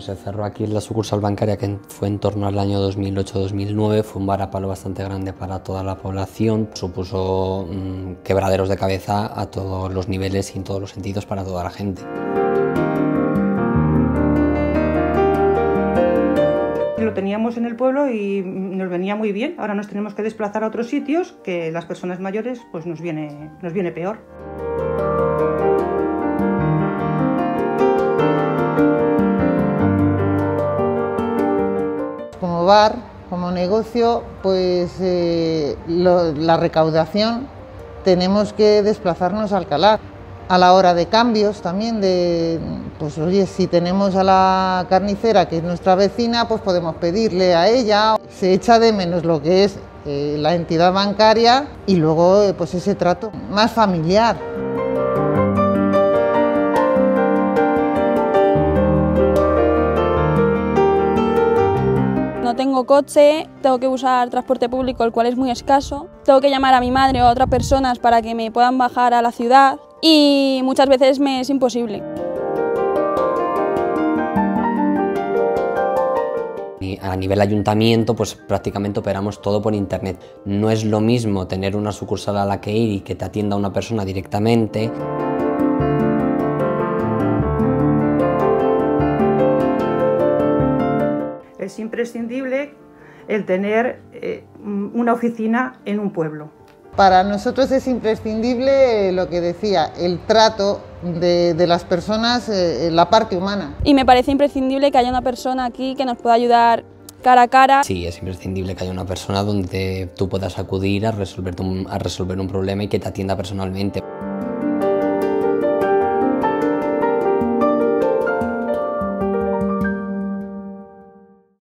se cerró aquí la sucursal bancaria, que fue en torno al año 2008-2009, fue un varapalo bastante grande para toda la población, supuso quebraderos de cabeza a todos los niveles y en todos los sentidos para toda la gente. Lo teníamos en el pueblo y nos venía muy bien. Ahora nos tenemos que desplazar a otros sitios que las personas mayores pues nos viene peor. Como bar, como negocio, pues la recaudación tenemos que desplazarnos a Alcalá. A la hora de cambios también, pues oye, si tenemos a la carnicera, que es nuestra vecina, pues podemos pedirle a ella. Se echa de menos lo que es la entidad bancaria y luego pues ese trato más familiar. No tengo coche, tengo que usar transporte público, el cual es muy escaso. Tengo que llamar a mi madre o a otras personas para que me puedan bajar a la ciudad y muchas veces me es imposible. A nivel ayuntamiento, pues prácticamente operamos todo por internet. No es lo mismo tener una sucursal a la que ir y que te atienda una persona directamente. Es imprescindible el tener una oficina en un pueblo. Para nosotros es imprescindible lo que decía, el trato de las personas, la parte humana. Y me parece imprescindible que haya una persona aquí que nos pueda ayudar cara a cara. Sí, es imprescindible que haya una persona donde tú puedas acudir a resolver un problema y que te atienda personalmente.